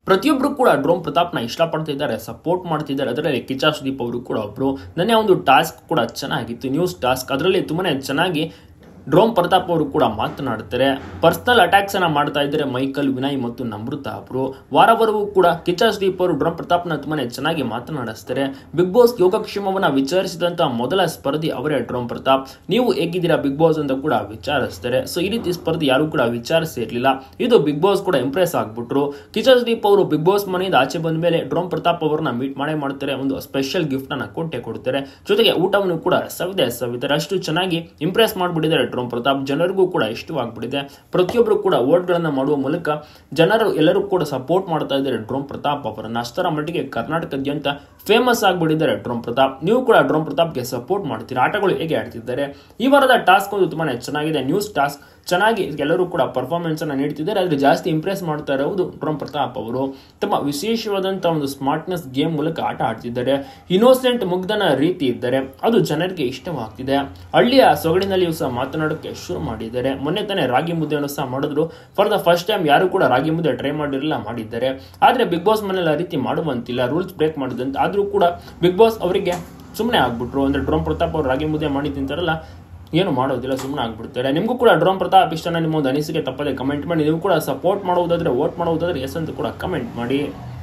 ಪ್ರತಿಯೊಬ್ಬರು ಕೂಡ drone ಪ್ರತಾಪ್ನ ಇಷ್ಟಪಡ್ತಿದ್ದಾರೆ, support ಮಾಡ್ತಿದ್ದಾರೆ. ಅದರಲ್ಲಿ ಕಿಚ್ಚ ಸುದೀಪ್ ಅವರು ಕೂಡ ಒಬ್ರು. ನನ್ನ ಒಂದು ಟಾಸ್ಕ್ ಕೂಡ ಚೆನ್ನಾಗಿತ್ತು, ನ್ಯೂಸ್ ಟಾಸ್ಕ್. ಅದರಲ್ಲಿ ತುಂಬಾನೇ ಚೆನ್ನಾಗಿ ಡ್ರೋನ್ ಪ್ರತಾಪ್ ಅವರು ಕೂಡ ಮಾತನಾಡ್ತಾರೆ. ಪರ್ಸನಲ್ ಅಟ್ಯಾಕ್ಸ್ ಅನ್ನ ಮಾಡ್ತಾ ಇದ್ದಾರೆ ಮೈಕಲ್, ವಿನಯ್ ಮತ್ತು ನಮೃತ ಅವರು. ವಾರವರೆಗೂ ಕೂಡ ಕಿಚ್ಚ ಸುದೀಪ್ ಅವರು ಡ್ರೋನ್ ಪ್ರತಾಪ್ನ ತುಂಬಾನೇ ಚೆನ್ನಾಗಿ ಮಾತನಾಡಿಸ್ತಾರೆ. ಬಿಗ್ ಬಾಸ್ ಯೋಗಕ್ಷೇಮವನ್ನ ವಿಚಾರಿಸಿದಂತಹ ಮೊದಲ ಸ್ಪರ್ಧಿ ಅವರೇ ಡ್ರೋನ್ ಪ್ರತಾಪ್. ನೀವು ಹೇಗಿದ್ದೀರಾ ಬಿಗ್ ಬಾಸ್ ಅಂತ ಕೂಡ ವಿಚಾರಿಸ್ತಾರೆ. ಸೊ ಈ ರೀತಿ ಸ್ಪರ್ಧಿ ಯಾರು ಕೂಡ ವಿಚಾರಿಸಿರ್ಲಿಲ್ಲ. ಇದು ಬಿಗ್ ಬಾಸ್ ಕೂಡ ಇಂಪ್ರೆಸ್ ಆಗ್ಬಿಟ್ರು. ಕಿಚ್ಚ ಸುದೀಪ್ ಅವರು ಬಿಗ್ ಬಾಸ್ ಮನೆಯಿಂದ ಆಚೆ ಬಂದ ಮೇಲೆ ಡ್ರೋನ್ ಪ್ರತಾಪ್ ಅವರನ್ನ ಮೀಟ್ ಮಾಡ್ತಾರೆ. ಒಂದು ಸ್ಪೆಷಲ್ ಗಿಫ್ಟ್ ಅನ್ನ ಕೊಡ್ತಾರೆ. ಜೊತೆಗೆ ಊಟವನ್ನು ಕೂಡ ಸವಿತಾರೆ. ಅಷ್ಟು ಚೆನ್ನಾಗಿ ಇಂಪ್ರೆಸ್ ಮಾಡ್ಬಿಟ್ಟಿದ್ದಾರೆ ಡ್ರೋನ್ ಪ್ರತಾಪ್. ಜನರಿಗೂ ಕೂಡ ಇಷ್ಟವಾಗ್ಬಿಟ್ಟಿದೆ. ಪ್ರತಿಯೊಬ್ಬರು ಕೂಡ ವೋಟ್ ಗಳನ್ನ ಮಾಡುವ ಮೂಲಕ ಜನರು ಎಲ್ಲರೂ ಕೂಡ ಸಪೋರ್ಟ್ ಮಾಡ್ತಾ ಇದ್ದಾರೆ ಡ್ರೋನ್ ಪ್ರತಾಪ್ ಅವರನ್ನ. ಅಷ್ಟರ ಮಟ್ಟಿಗೆ ಕರ್ನಾಟಕದಾದ್ಯಂತ ಫೇಮಸ್ ಆಗ್ಬಿಟ್ಟಿದ್ದಾರೆ ಡ್ರೋನ್ ಪ್ರತಾಪ್. ನೀವು ಕೂಡ ಡ್ರೋನ್ ಪ್ರತಾಪ್ಗೆ ಸಪೋರ್ಟ್ ಮಾಡ್ತೀರಾ. ಆಟಗಳು ಹೇಗೆ ಆಡ್ತಿದ್ದಾರೆ. ಈ ವಾರದ ಟಾಸ್ಕ್ ಒಂದು ತುಂಬಾನೇ ಚೆನ್ನಾಗಿದೆ, ನ್ಯೂಸ್ ಟಾಸ್ಕ್. ಚೆನ್ನಾಗಿ ಎಲ್ಲರೂ ಕೂಡ ಪರ್ಫಾರ್ಮೆನ್ಸ್ ಅನ್ನ ನೀಡ್ತಿದ್ದಾರೆ. ಆದ್ರೆ ಜಾಸ್ತಿ ಇಂಪ್ರೆಸ್ ಮಾಡ್ತಾ ಇರೋದು ಡ್ರೋನ್ ಪ್ರತಾಪ್ ಅವರು. ತಮ್ಮ ವಿಶೇಷವಾದಂತಹ ಒಂದು ಸ್ಮಾರ್ಟ್ನೆಸ್ ಗೇಮ್ ಮೂಲಕ ಆಟ ಆಡ್ತಿದ್ದಾರೆ. ಇನ್ನೋಸೆಂಟ್ ಮುಗ್ಧನ ರೀತಿ ಇದ್ದಾರೆ, ಅದು ಜನರಿಗೆ ಇಷ್ಟವಾಗ್ತಿದೆ. ಹಳ್ಳಿಯ ಸೊಗಡಿನಲ್ಲಿಯೂ ಸಹ ಮಾತನಾಡೋಕೆ ಶುರು ಮಾಡಿದ್ದಾರೆ. ಮೊನ್ನೆ ತಾನೇ ರಾಗಿ ಮುದ್ದೆಯನ್ನು ಸಹ ಮಾಡಿದ್ರು. ಫಾರ್ ದ ಫಸ್ಟ್ ಟೈಮ್ ಯಾರು ಕೂಡ ರಾಗಿ ಮುದ್ದೆ ಟ್ರೈ ಮಾಡಿದ್ದಾರೆ. ಆದ್ರೆ ಬಿಗ್ ಬಾಸ್ ಮನೇಲಿ ಆ ರೀತಿ ಮಾಡುವಂತಿಲ್ಲ, ರೂಲ್ಸ್ ಬ್ರೇಕ್ ಮಾಡಿದಂತೆ. ಆದ್ರೂ ಕೂಡ ಬಿಗ್ ಬಾಸ್ ಅವರಿಗೆ ಸುಮ್ಮನೆ ಆಗ್ಬಿಟ್ರು. ಅಂದ್ರೆ ಡ್ರೋನ್ ಪ್ರತಾಪ್ ಅವರು ರಾಗಿ ಮುದ್ದೆ ಮಾಡಿ ತಿಂತಾರಲ್ಲ, ಏನು ಮಾಡೋದಿಲ್ಲ, ಸುಮ್ಮನೆ ಆಗ್ಬಿಡ್ತಾರೆ. ನಿಮಗೂ ಕೂಡ ಡ್ರೋನ್ ಪ್ರತಾಪ್ ಇಷ್ಟನ, ನಿಮ್ಮ ಒಂದು ಅನಿಸಿಕೆ ತಪ್ಪದೆ ಕಮೆಂಟ್ ಮಾಡಿ. ನೀವು ಕೂಡ ಸಪೋರ್ಟ್ ಮಾಡುವುದಾದ್ರೆ, ವೋಟ್ ಮಾಡುವುದಾದ್ರೆ ಎಸ್ ಅಂತ ಕೂಡ ಕಮೆಂಟ್ ಮಾಡಿ.